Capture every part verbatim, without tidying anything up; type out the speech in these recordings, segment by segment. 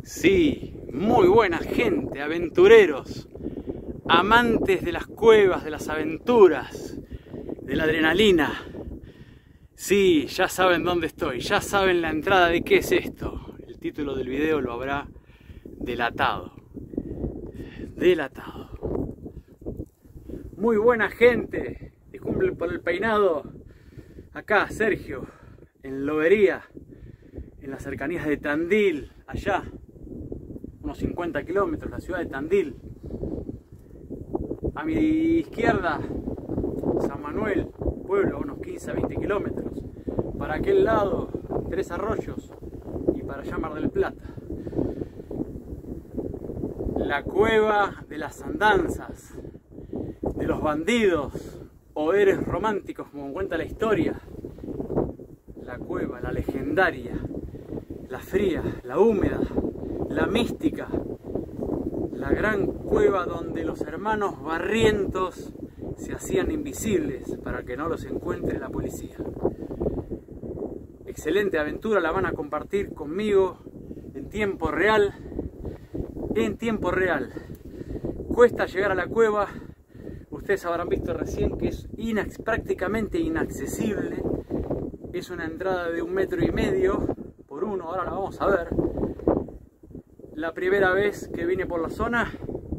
Sí, muy buena gente, aventureros, amantes de las cuevas, de las aventuras, de la adrenalina. Sí, ya saben dónde estoy, ya saben la entrada de qué es esto. El título del video lo habrá delatado. Delatado. Muy buena gente, disculpen por el peinado. Acá, Sergio, en Lobería, en las cercanías de Tandil, allá, unos cincuenta kilómetros, la ciudad de Tandil. A mi izquierda, San Manuel, pueblo, unos quince a veinte kilómetros. Para aquel lado, Tres Arroyos, y para allá Mar del Plata. La cueva de las andanzas, de los bandidos, o eres románticos, como cuenta la historia. La cueva, la legendaria, la fría, la húmeda, la mística, la gran cueva donde los hermanos Barrientos se hacían invisibles para que no los encuentre la policía. Excelente aventura, la van a compartir conmigo en tiempo real. En tiempo real. Cuesta llegar a la cueva. Ustedes habrán visto recién que es inac- prácticamente inaccesible. Es una entrada de un metro y medio por uno, ahora la vamos a ver. La primera vez que vine por la zona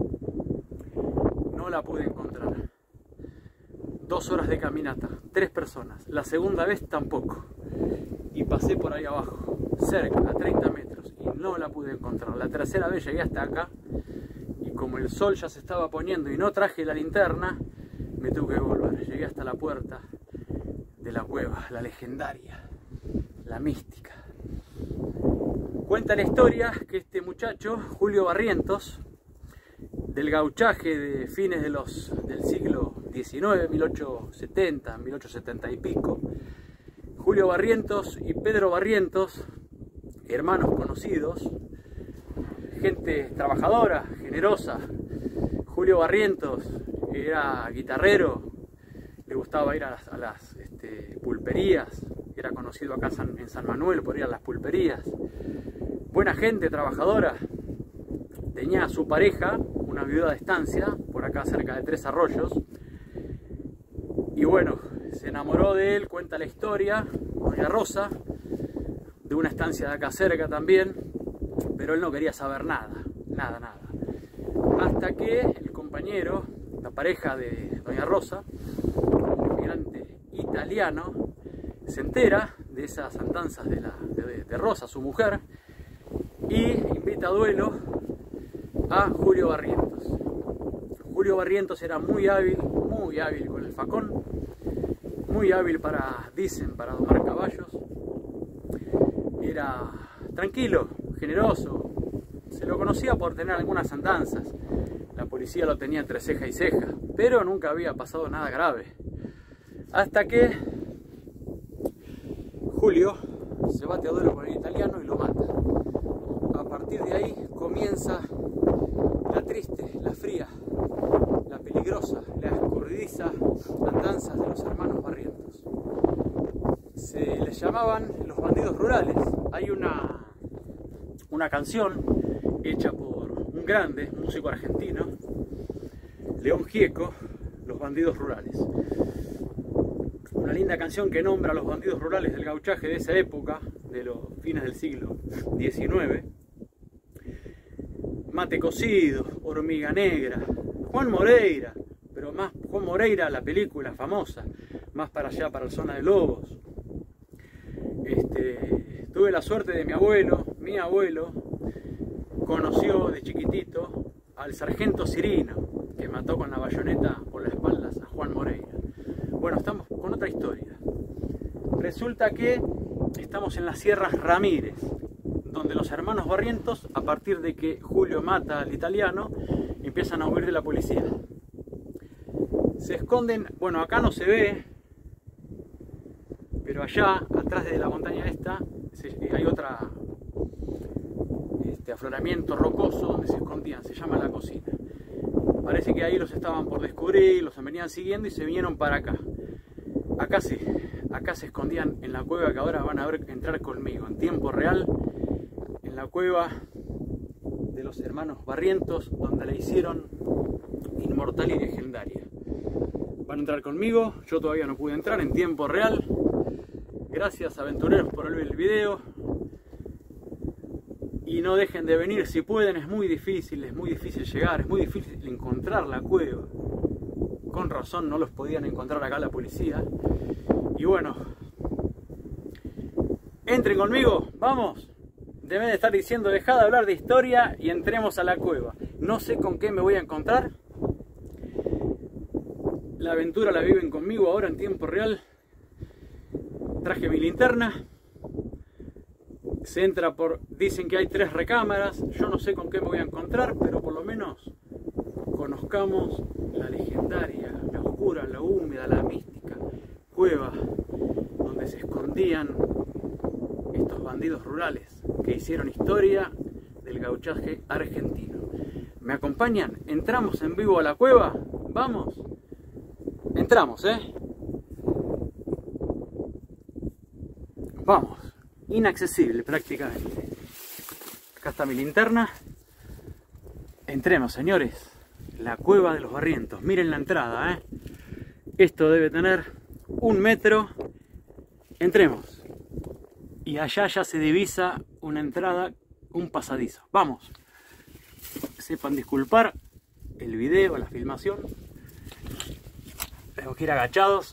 no la pude encontrar. Dos horas de caminata, tres personas. La segunda vez tampoco. Y pasé por ahí abajo, cerca, a treinta metros, y no la pude encontrar. La tercera vez llegué hasta acá, y como el sol ya se estaba poniendo y no traje la linterna, me tuve que volver. Llegué hasta la puerta de la cueva, la legendaria, la mística. Cuenta la historia que este muchacho, Julio Barrientos, del gauchaje de fines de los, del siglo diecinueve, mil ochocientos setenta, mil ochocientos setenta y pico, Julio Barrientos y Pedro Barrientos, hermanos conocidos, gente trabajadora, generosa. Julio Barrientos era guitarrero, le gustaba ir a las, a las este, pulperías, era conocido acá San, en San Manuel por ir a las pulperías. Buena gente, trabajadora. Tenía a su pareja, una viuda de estancia, por acá cerca de Tres Arroyos. Y bueno, se enamoró de él, cuenta la historia, doña Rosa, de una estancia de acá cerca también, pero él no quería saber nada, nada, nada. Hasta que el compañero, la pareja de doña Rosa, un inmigrante italiano, se entera de esas andanzas de, la, de, de Rosa, su mujer, y invita a duelo a Julio Barrientos. Julio Barrientos era muy hábil, muy hábil con el facón, muy hábil para, dicen, para domar caballos. Era tranquilo, generoso, se lo conocía por tener algunas andanzas. La policía lo tenía entre ceja y ceja, pero nunca había pasado nada grave. Hasta que Julio se bate a duelo con el italiano y lo mata. A partir de ahí comienza la triste, la fría, la peligrosa, la escurridiza andanzas de los hermanos Barrientos. Se les llamaban los bandidos rurales. Hay una, una canción hecha por un grande músico argentino, León Gieco, Los Bandidos Rurales. Una linda canción que nombra a los bandidos rurales del gauchaje de esa época, de los fines del siglo diecinueve. Mate Cocido, Hormiga Negra, Juan Moreira, pero más Juan Moreira, la película famosa, más para allá, para la zona de Lobos. Este, tuve la suerte de mi abuelo, mi abuelo, conoció de chiquitito al sargento Cirino, que mató con la bayoneta por las espaldas a Juan Moreira. Bueno, estamos con otra historia. Resulta que estamos en las Sierras Ramírez, donde los hermanos Barrientos, a partir de que Julio mata al italiano, empiezan a huir de la policía. Se esconden, bueno, acá no se ve, pero allá, atrás de la montaña esta, hay otra este, afloramiento rocoso donde se escondían, se llama La Cocina. Parece que ahí los estaban por descubrir, los venían siguiendo y se vinieron para acá. Acá sí, acá se escondían en la cueva que ahora van a ver entrar conmigo, en tiempo real. En la cueva los hermanos Barrientos, donde la hicieron inmortal y legendaria. Van a entrar conmigo, yo todavía no pude entrar en tiempo real. Gracias aventureros por ver el video. Y no dejen de venir si pueden, es muy difícil, es muy difícil llegar, es muy difícil encontrar la cueva. Con razón no los podían encontrar acá la policía. Y bueno, entren conmigo, vamos. Deben de estar diciendo, dejad de hablar de historia y entremos a la cueva. No sé con qué me voy a encontrar. La aventura la viven conmigo ahora en tiempo real. Traje mi linterna. Se entra por... Dicen que hay tres recámaras. Yo no sé con qué me voy a encontrar, pero por lo menos conozcamos la legendaria, la oscura, la húmeda, la mística cueva donde se escondían estos bandidos rurales que hicieron historia del gauchaje argentino. ¿Me acompañan? ¿Entramos en vivo a la cueva? ¿Vamos? Entramos, ¿eh? Vamos. Inaccesible prácticamente. Acá está mi linterna. Entremos, señores. La cueva de los Barrientos. Miren la entrada, ¿eh? Esto debe tener un metro. Entremos. Y allá ya se divisa una entrada, un pasadizo. Vamos. Sepan disculpar el video, la filmación. Tengo que ir agachados.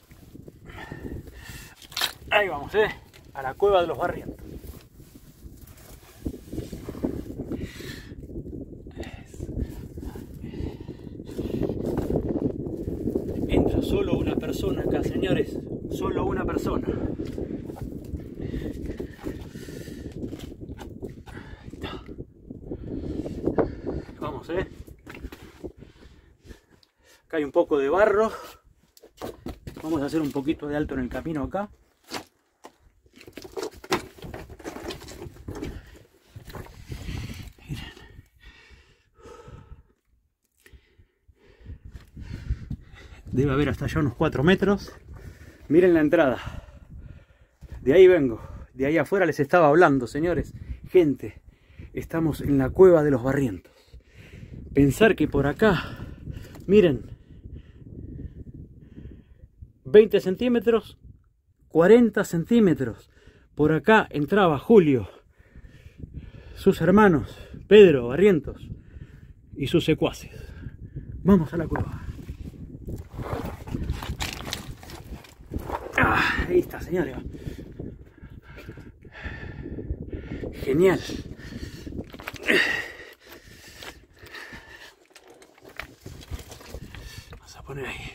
Ahí vamos, ¿eh? A la cueva de los Barrientos. Entra solo una persona acá, señores. Solo una persona. Ahí está. Vamos, ¿eh? Acá hay un poco de barro. Vamos a hacer un poquito de alto en el camino acá. Debe haber hasta allá unos cuatro metros. Miren la entrada. De ahí vengo. De ahí afuera les estaba hablando, señores. Gente, estamos en la cueva de los Barrientos. Pensar que por acá, miren, veinte centímetros, cuarenta centímetros. Por acá entraba Julio, sus hermanos, Pedro Barrientos y sus secuaces. Vamos a la cueva. Ah, ahí está, señores. Genial. Vamos a poner ahí.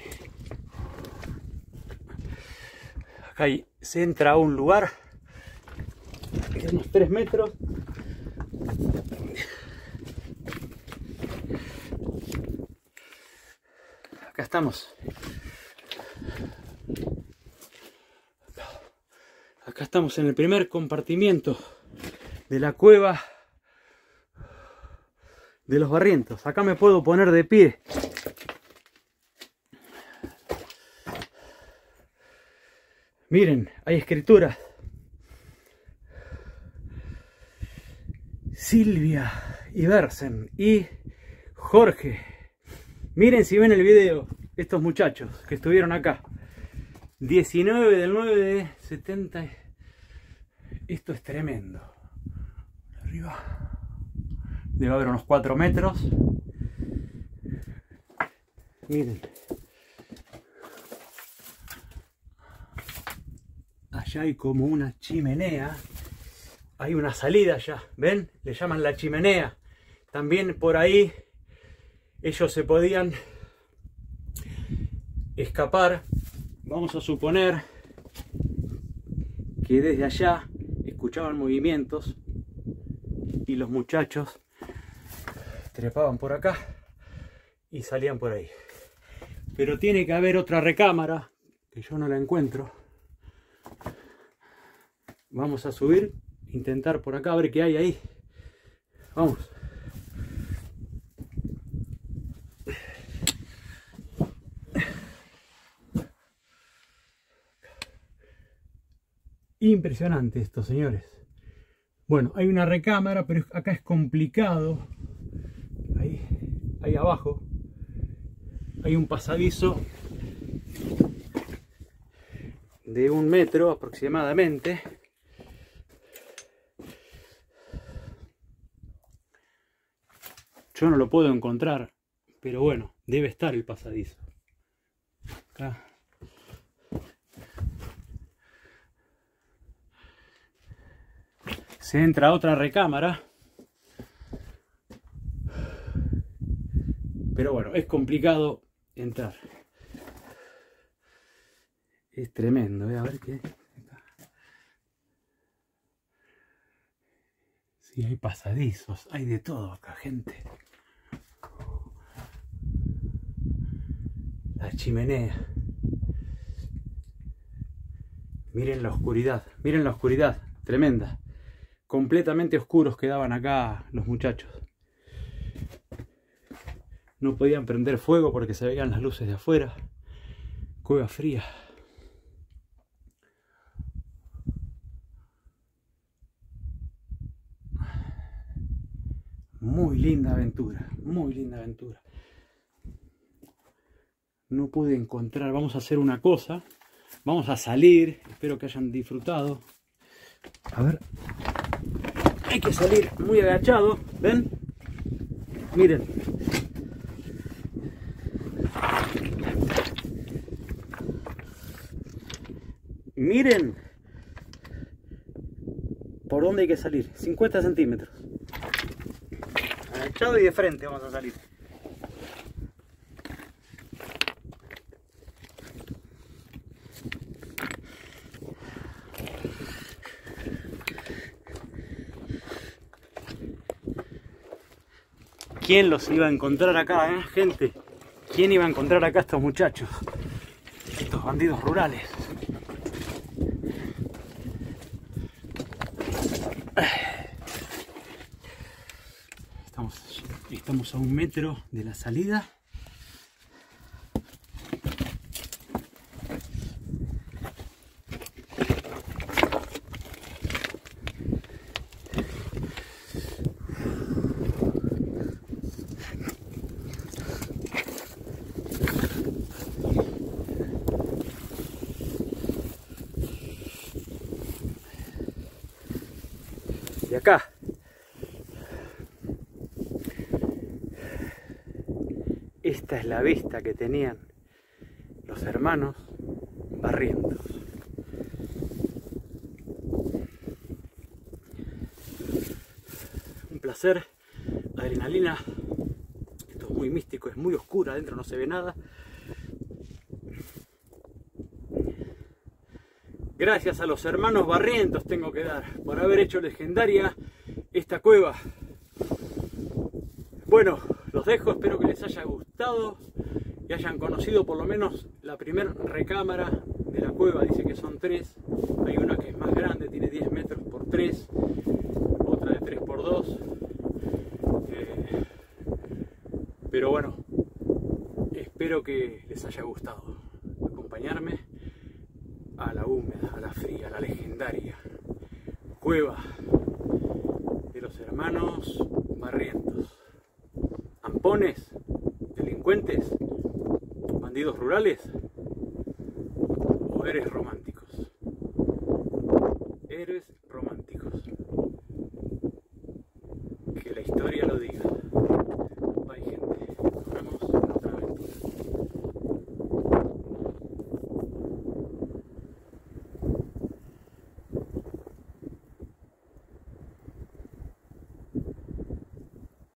Acá hay, se entra a un lugar que es unos tres metros. Acá estamos. Acá estamos en el primer compartimiento de la cueva de los Barrientos. Acá me puedo poner de pie. Miren, hay escrituras. Silvia Iversen y Jorge. Miren si ven el video, estos muchachos que estuvieron acá. diecinueve del nueve de setenta. Esto es tremendo. Arriba. Debe haber unos cuatro metros. Miren. Allá hay como una chimenea. Hay una salida allá. ¿Ven? Le llaman la chimenea. También por ahí ellos se podían escapar. Vamos a suponer que desde allá escuchaban movimientos y los muchachos trepaban por acá y salían por ahí. Pero tiene que haber otra recámara que yo no la encuentro. Vamos a subir, intentar por acá a ver qué hay ahí. Vamos. Impresionante esto, señores. Bueno, hay una recámara, pero acá es complicado ahí abajo hay un pasadizo de un metro aproximadamente. Yo no lo puedo encontrar, pero bueno, debe estar el pasadizo. Acá. Se entra a otra recámara. Pero bueno, es complicado entrar. Es tremendo, ¿eh? A ver qué. Sí, hay pasadizos, hay de todo acá, gente. La chimenea. Miren la oscuridad, miren la oscuridad, tremenda. Completamente oscuros quedaban acá los muchachos. No podían prender fuego porque se veían las luces de afuera. Cueva fría. Muy linda aventura, muy linda aventura. No pude encontrar, vamos a hacer una cosa. Vamos a salir, espero que hayan disfrutado. A ver. Hay que salir muy agachado, ¿ven? Miren. Miren por dónde hay que salir, cincuenta centímetros. Agachado y de frente vamos a salir. ¿Quién los iba a encontrar acá, eh, gente? ¿Quién iba a encontrar acá a estos muchachos? Estos bandidos rurales. Estamos, estamos a un metro de la salida. De acá esta es la vista que tenían los hermanos Barrientos. Un placer, adrenalina. Esto es muy místico, es muy oscuro, adentro no se ve nada. Gracias a los hermanos Barrientos tengo que dar por haber hecho legendaria esta cueva. Bueno, los dejo, espero que les haya gustado y hayan conocido por lo menos la primera recámara de la cueva. Dice que son tres, hay una que es más grande, tiene diez metros por tres, otra de tres por dos. Eh, pero bueno, espero que les haya gustado acompañarme a la húmeda, a la fría, a la legendaria cueva de los hermanos Barrientos. Ampones, delincuentes, bandidos rurales o héroes románticos. Héroes